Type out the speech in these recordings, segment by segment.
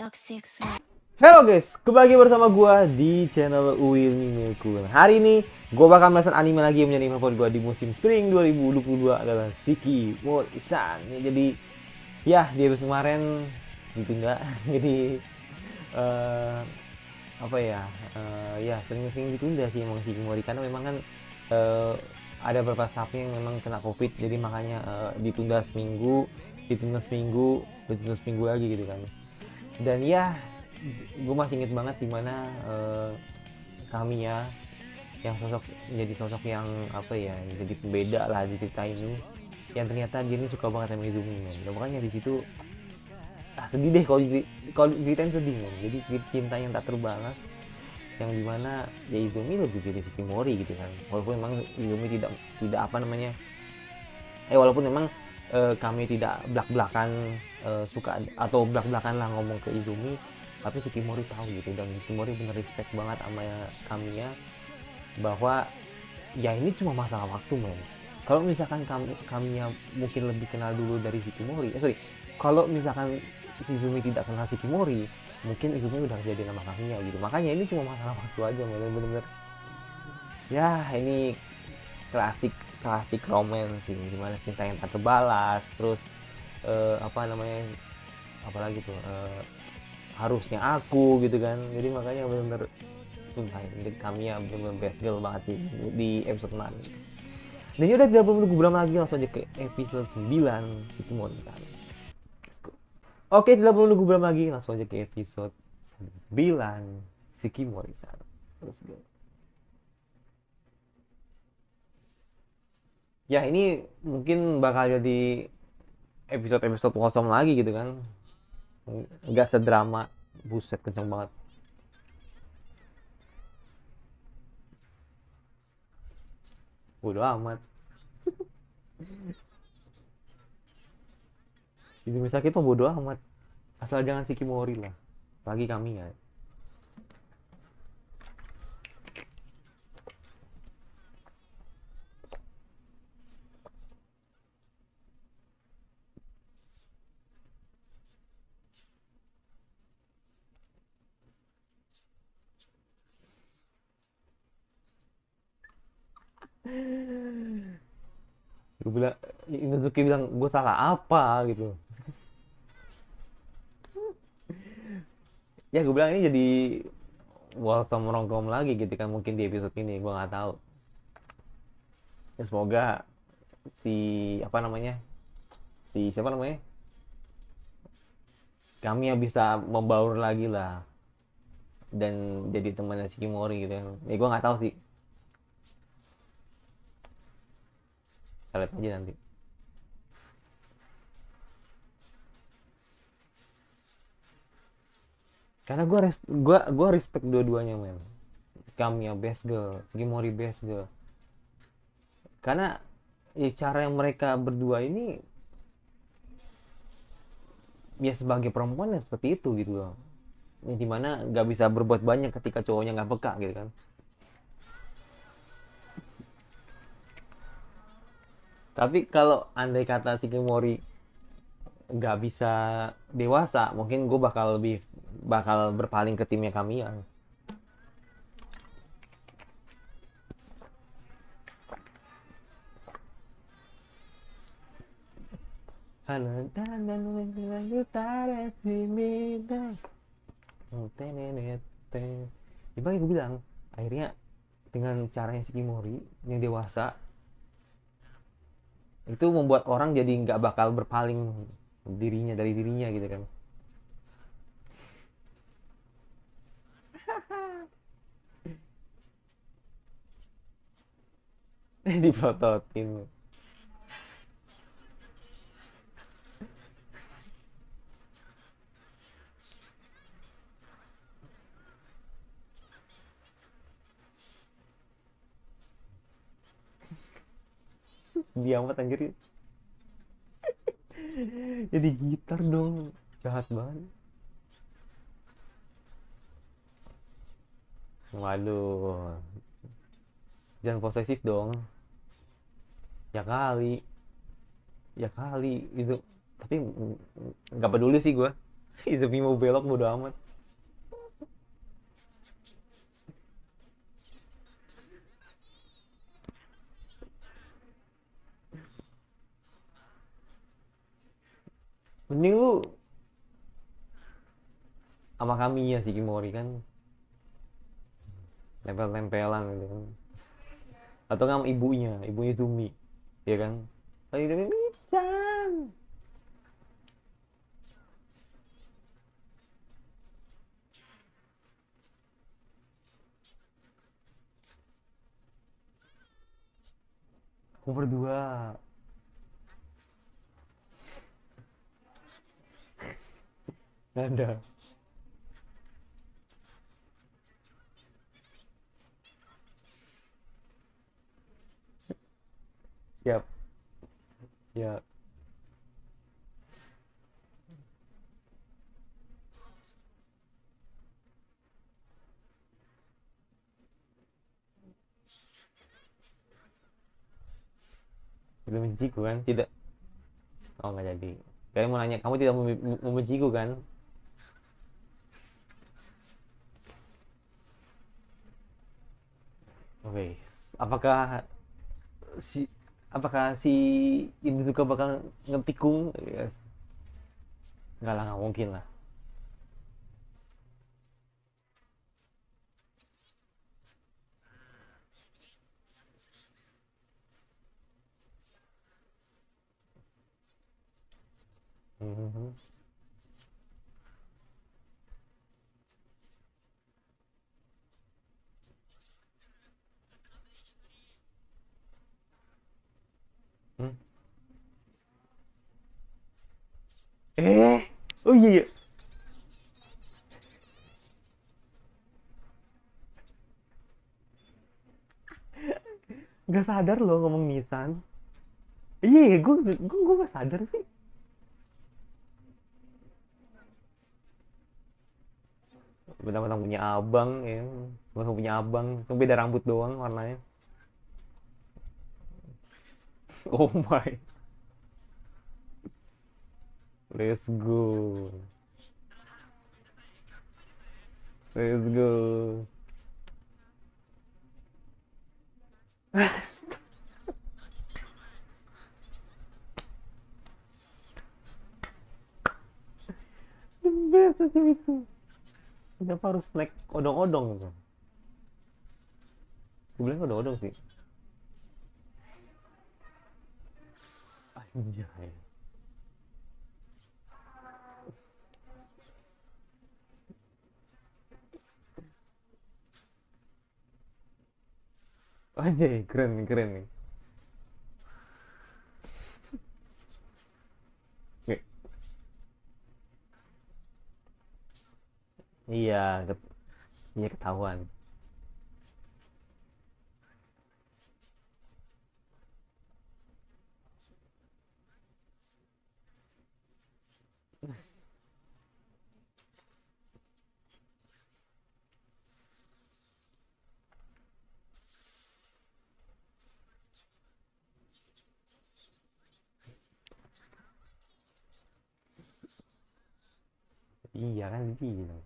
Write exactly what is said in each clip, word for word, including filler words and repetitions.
Halo guys, kembali bersama gua di channel Uil Mimeku. Hari ini gua bakal melakukan anime lagi yang menjadi favorit gua di musim spring dua ribu dua puluh dua adalah Shiki Mori-san. Ya, jadi ya di episode kemarin ditunda. Jadi uh, apa ya? Uh, ya sering-sering ditunda sih emang Shiki Mori karena memang kan uh, ada beberapa staff yang memang kena covid, jadi makanya uh, ditunda seminggu, ditunda seminggu, ditunda seminggu lagi gitu kan. Dan ya gue masih inget banget dimana uh, kami ya yang sosok menjadi sosok yang apa ya, jadi pembeda lah di cerita ini, yang ternyata dia ini suka banget sama Izumi men. Dan makanya di situ ah, sedih deh kalau kalau ceritain sedih men. Jadi cinta yang tak terbalas yang dimana ya Izumi lebih pilih Shikimori gitu kan, walaupun memang Izumi tidak tidak apa namanya eh walaupun memang uh, kami tidak belak-belakan uh, suka atau belak-belakan lah ngomong ke Izumi, tapi Shikimori tahu gitu, dan Shikimori bener respect banget sama kami ya, bahwa ya ini cuma masalah waktu men. Kalau misalkan kami kami mungkin lebih kenal dulu dari Shikimori, eh sorry, kalau misalkan Izumi tidak kenal Shikimori, mungkin Izumi udah jadi nama kaminya gitu. Makanya ini cuma masalah waktu aja men, bener-bener ya ini klasik klasik romance sih, dimana cinta yang tak terbalas, terus uh, apa namanya apalagi tuh uh, harusnya aku gitu kan. Jadi makanya bener-bener sumpah ini kami ya bener-bener best girl banget sih di episode kemarin. Dan yaudah tidak perlu menunggu berapa lagi, langsung aja ke episode sembilan Shikimori kan. Let's go. Oke, tidak perlu menunggu berapa lagi, langsung aja ke episode sembilan Shikimori san. Let's go. Ya ini mungkin bakal jadi episode-episode kosong lagi gitu kan, nggak sedrama. Buset kenceng banget. Bodo amat. Izumi sakit mah bodo amat, asal jangan Shikimori lah, lagi kami ya. Gue bilang, Inosuke bilang gue salah apa gitu. Ya gue bilang ini jadi wholesome rom-com lagi gitu kan, mungkin di episode ini gue nggak tahu. Ya, semoga si apa namanya si siapa namanya kami yang bisa membaur lagi lah dan jadi temannya Shikimori gitu kan. Ya gue nggak tahu sih, kita lihat aja nanti. Karena gue res gue gue respect dua-duanya men. Kami ya best girl, Shikimori best girl, karena ya, cara yang mereka berdua ini ya sebagai perempuan ya seperti itu gitu loh, ya, dimana nggak bisa berbuat banyak ketika cowoknya nggak peka gitu kan. Tapi kalau andai kata Shikimori nggak bisa dewasa, mungkin gue bakal lebih bakal berpaling ke timnya kami ya. Gimana gue bilang, akhirnya dengan caranya Shikimori yang dewasa itu membuat orang jadi nggak bakal berpaling dirinya dari dirinya gitu kan. Diprototin. Dia amat anjir. Jadi gitar dong, jahat banget. Waduh, jangan posesif dong. Ya kali, ya kali itu. Tapi nggak peduli sih gue. Sepi mau belok bodo amat. Mending lu sama kami ya si Kimori kan tempel-tempelan gitu kan. Atau nggak sama ibunya, ibunya Zumi, ya kan? Lagi dari Michan. Aku berdua. Nggak ada. Siap, siap. Tidak membenciku kan? Tidak. Oh nggak jadi. Kalian mau nanya, kamu tidak mem- membenciku kan? Oke. Apakah si apakah si ini juga bakal ngetikung? Yes. Enggak lah, nggak mungkin lah. Mhm. Hmm? Eh, oh iya, iya. Nggak sadar loh ngomong Nissan. Iya, iya, gue gue gue nggak sadar sih. Bentang-bentang punya abang ya. Bentang punya abang, cuma beda rambut doang warnanya. Oh my, let's go, let's go. The best aja itu. Kenapa harus snack odong-odong gitu? Gue bilang odong-odong sih. Anjay. Anjay, keren nih, keren nih. Oke. Iya, ket iya ketahuan. Iya kan dibilang.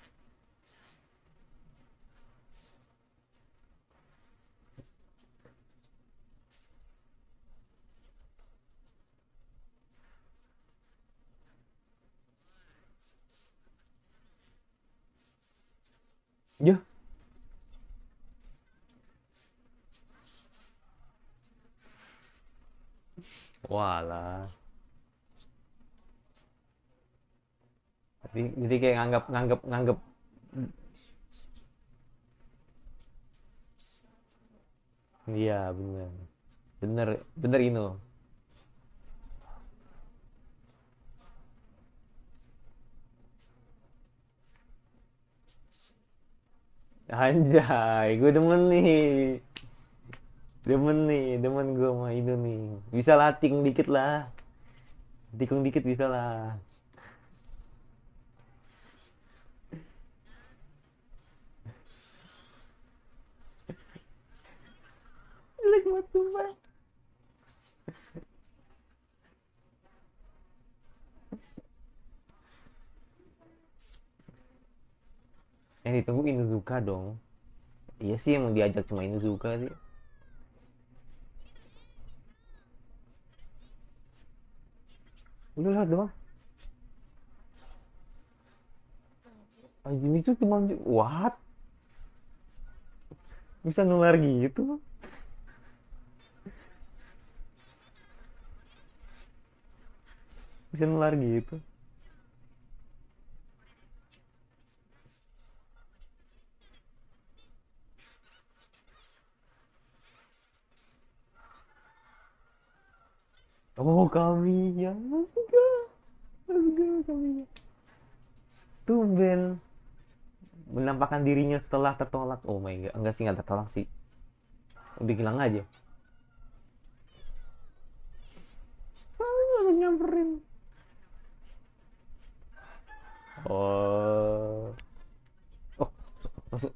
Ya, walah. Jadi, jadi kayak nganggap nganggap nganggap iya bener. Bener, bener Ino. Anjay, gue demen nih. Demen nih, demen gue sama Ino nih. Bisa lah, tikung dikit lah. Tikung dikit bisa lah. Jelek banget sumpah. Eh ditunggu Inuzuka dong. Iya sih emang diajak cuma Inuzuka sih. Udah lah doang. Anjing itu cuma what? Bisa nular gitu? Bisa nular gitu? Oh Kamiya, astaga, astaga Kamiya. Tumben menampakkan dirinya setelah tertolak. Oh my god, enggak sih nggak tertolak sih. Udah hilang aja. Langsung nyamperin. Oh, oh masuk, masuk.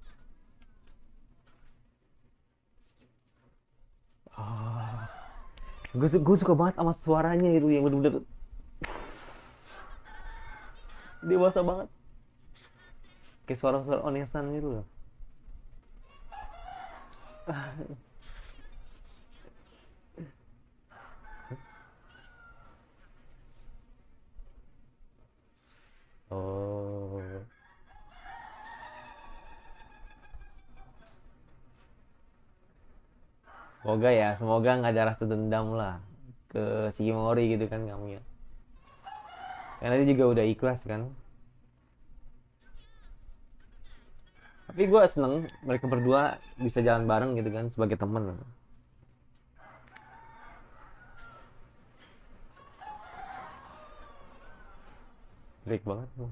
Ah, gue gue suka banget sama suaranya itu yang bener-bener dewasa banget. Kayak suara-suara Onesan gitu loh. Oh, semoga ya, semoga nggak ada rasa dendam lah ke Shikimori gitu kan kamu ya. Karena dia juga udah ikhlas kan. Tapi gue seneng mereka berdua bisa jalan bareng gitu kan sebagai temen. Baik banget tuh.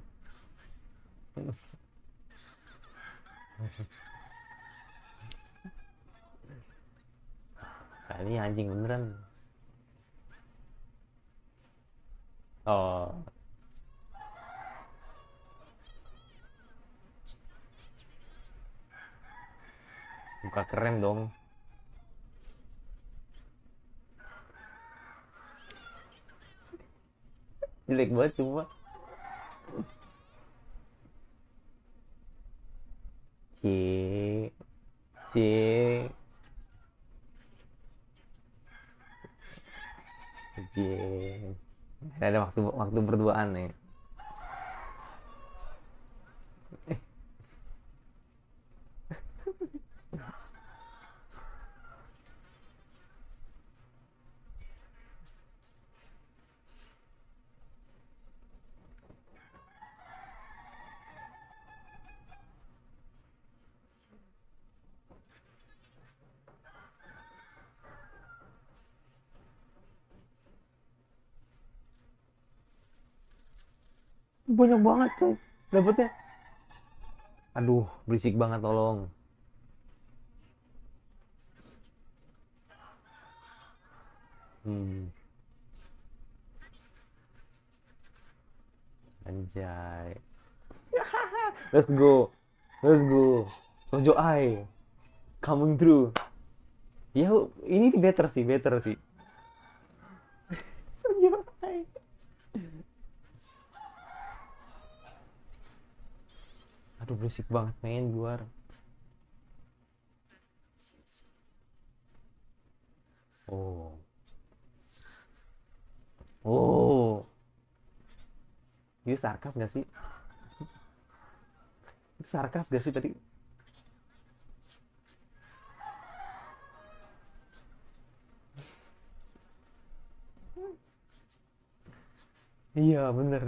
Nah, ini anjing beneran. Oh, muka keren dong. Jelek banget cuma. Cie, cie, cie. Ada waktu waktu berduaan nih. Banyak banget coy. Dapetnya. Aduh, berisik banget tolong. Hmm, anjay. Let's go. Let's go. Sojo Ai coming through. Ya, ini better sih, better sih. Sojo Ai. Aduh, berisik banget main luar. Oh. Oh. Dia sarkas gak sih? Itu sarkas gak sih tadi? Iya, bener.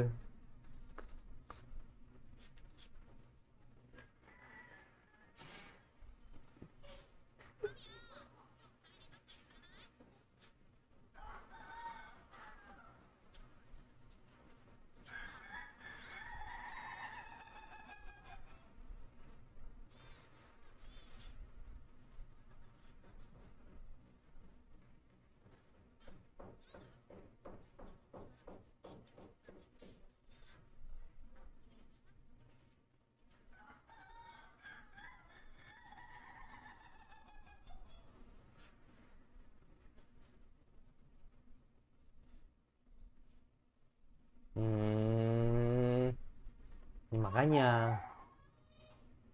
Hmm, makanya.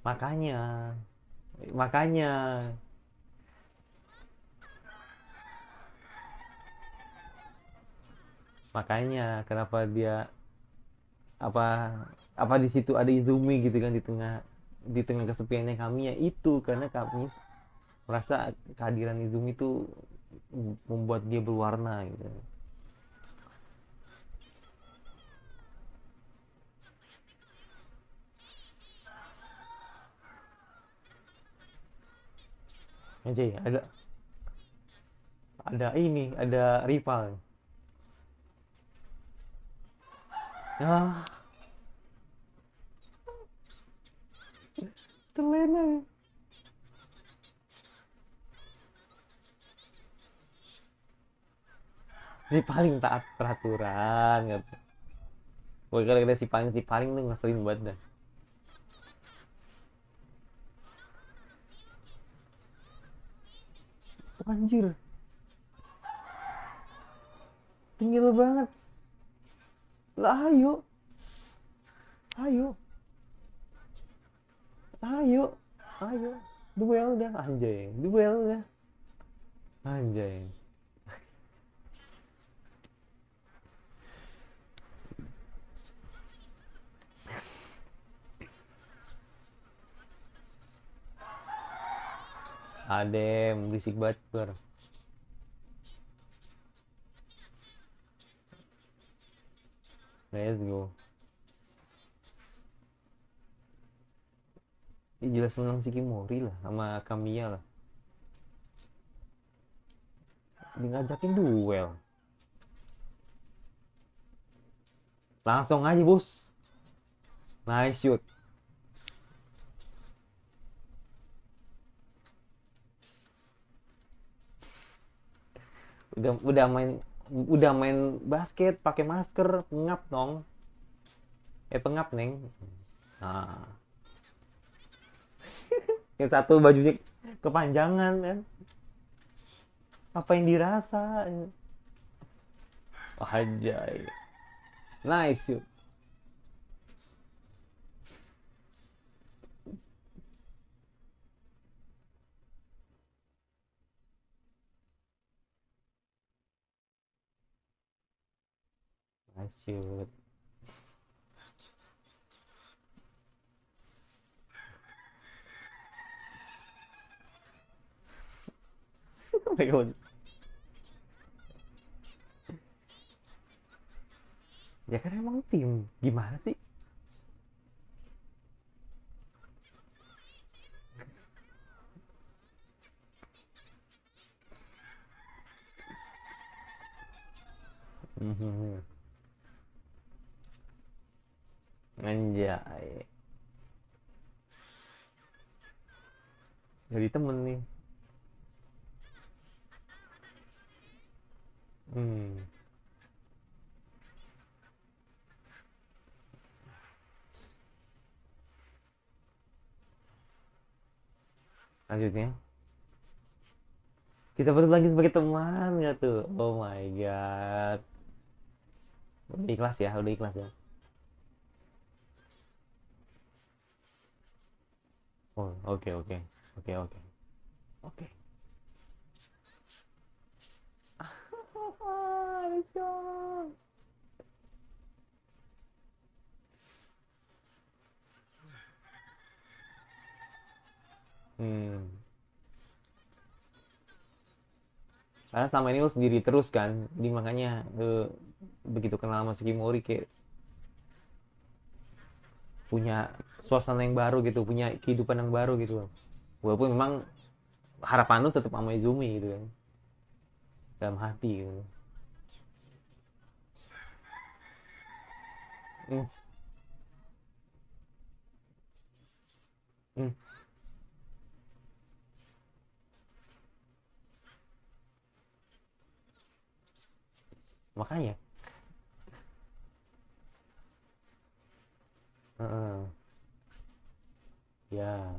Makanya, makanya, makanya kenapa dia apa apa di situ ada Izumi gitu kan di tengah di tengah kesepiannya kami ya itu karena kami merasa kehadiran Izumi itu membuat dia berwarna gitu. Aja ya, ada ada ini, ada rival. Ah, terlena. Si paling taat peraturan gitu. Pokoknya gara-gara si paling si paling tuh ngeselin banget dah. Oh, anjir, tinggi banget. Lah ayo, ayo, ayo, ayo. Duel udah anjay, duel udah anjay. Adem, berisik banget ber. Let's go. Ya, jelas menang si Kimori lah sama Kamiya lah. Dia ngajakin duel. Langsung aja bos. Nice shoot. Udah udah main udah main basket pakai masker pengap dong. Eh pengap neng. Nah, yang satu bajunya kepanjangan kan. Apa yang dirasa? Wah, anjay. Nice shoot. Nice shoot. Ya kan emang tim. Gimana sih? Mhm. Anjay. Jadi temen nih. Hmm. Lanjutnya. Kita balik lagi sebagai teman nggak tuh? Oh my god. Udah ikhlas ya, udah ikhlas ya. Oh, oke oke. Oke oke. Oke. Let's go. Hmm. Karena selama ini lu sendiri terus kan, jadi makanya eh, begitu kenal sama Sukimori kayak punya suasana yang baru gitu, punya kehidupan yang baru gitu loh. Walaupun memang harapan lu tetap sama Izumi gitu kan, dalam hati gitu. Hmm. Hmm. Makanya, heeh. Ya,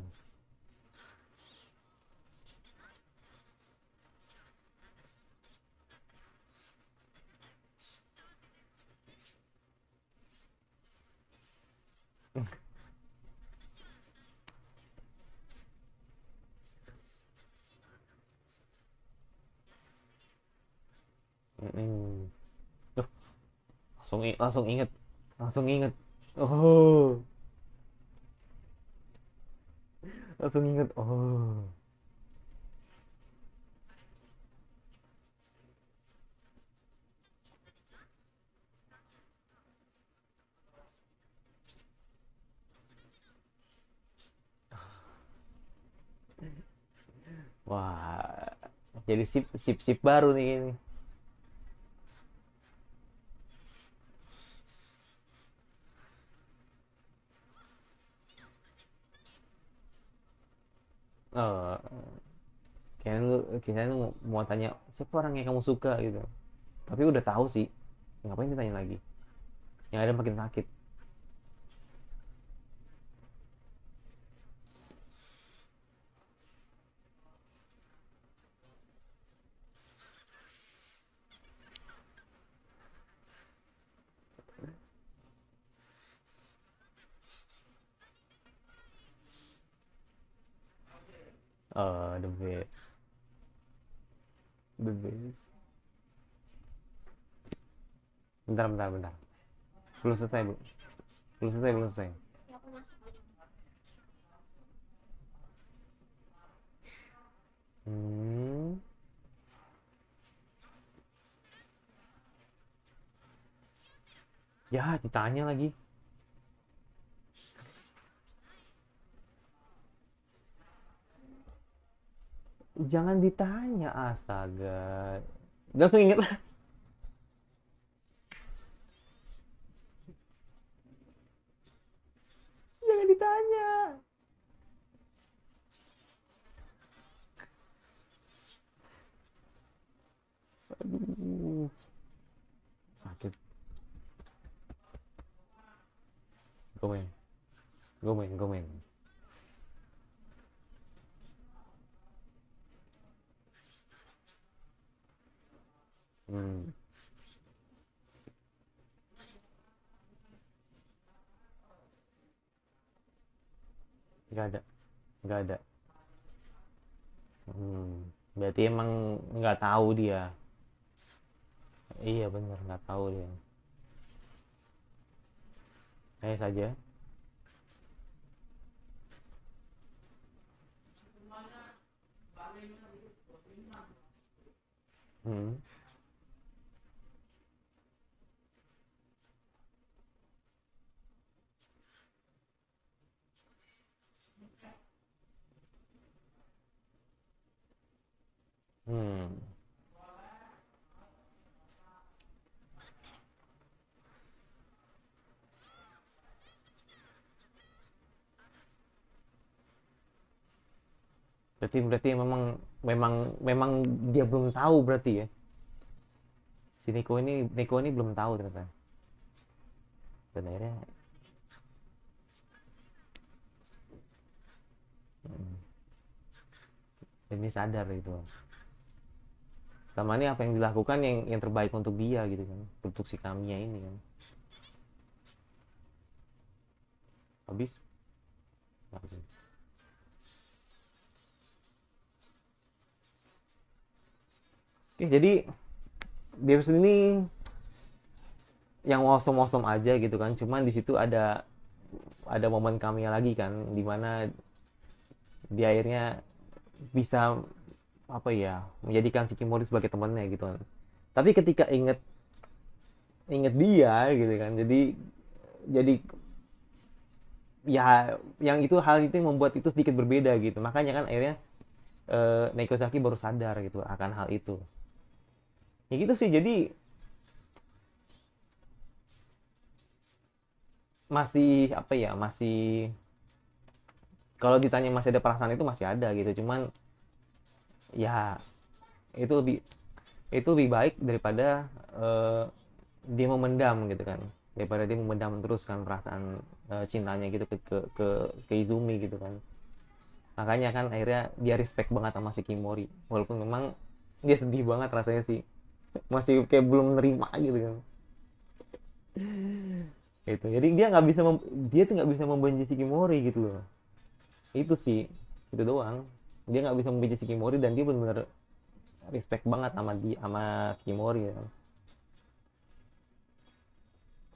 Tuh, langsung i- langsung inget, langsung inget. Oh, langsung inget. Oh. Wah, jadi sip sip sip baru nih ini. Oh, kayaknya lu kayaknya lu mau, mau tanya siapa orang yang kamu suka gitu. Tapi udah tahu sih. Ngapain ditanya lagi? Yang ada makin sakit. Oh, the best. The best. Bentar, bentar, bentar. Belum selesai, Bu. Belum selesai, belum selesai. Hmm. Ya, ditanya lagi. Jangan ditanya, astaga. Langsung inget lah. Jangan ditanya. Aduh. Sakit. Gomen. Gomen, gomen. Hmm. Gak ada. Gak ada. Hmm. Berarti emang nggak tahu dia. Iya bener, nggak tahu dia. Saya saja. Hmm. Hmm. Berarti berarti memang memang memang dia belum tahu berarti ya. Si Niko ini Niko ini belum tahu ternyata. Dan akhirnya hmm, ini sadar itu. Sama ini apa yang dilakukan yang yang terbaik untuk dia gitu kan. Untuk si Kamiya ini kan. Habis. Oke, jadi di episode ini yang awesome-awesome aja gitu kan. Cuman di situ ada ada momen Kamiya lagi kan, dimana dia akhirnya bisa apa ya menjadikan Shikimori sebagai temannya gitu kan. Tapi ketika inget inget dia gitu kan, jadi jadi ya yang itu hal itu yang membuat itu sedikit berbeda gitu. Makanya kan akhirnya eh, Neikosaki baru sadar gitu akan hal itu. Ya gitu sih. Jadi masih apa ya masih kalau ditanya masih ada perasaan itu masih ada gitu. Cuman ya itu lebih itu lebih baik daripada eh, dia memendam gitu kan, daripada dia memendam terus kan perasaan eh, cintanya gitu ke, ke ke ke Izumi gitu kan. Makanya kan akhirnya dia respect banget sama si Kimori walaupun memang dia sedih banget rasanya sih, masih kayak belum nerima gitu kan. Itu jadi dia nggak bisa mem- dia tuh nggak bisa membenci si Kimori gitu loh. Itu sih, itu doang. Dia nggak bisa membenci si Kimori dan dia benar-benar respect banget sama dia sama si Kimori ya.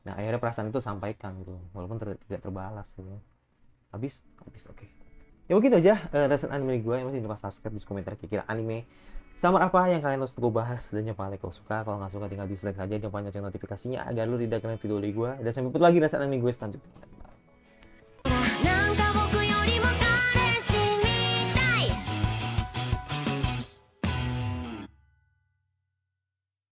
Nah akhirnya perasaan itu sampaikan gitu, walaupun ter tidak terbalas gitu. Habis, habis oke. Okay. Ya begitu aja uh, reaction anime gue. Yang masih lupa subscribe, di komentar kira-kira anime sama apa yang kalian harus gue bahas, dan jangan lupa like kalau suka, kalau nggak suka tinggal dislike saja, jangan lupa nyalain notifikasinya agar lu tidak kena video dari gue. Dan sampai jumpa lagi reaction anime gue selanjutnya.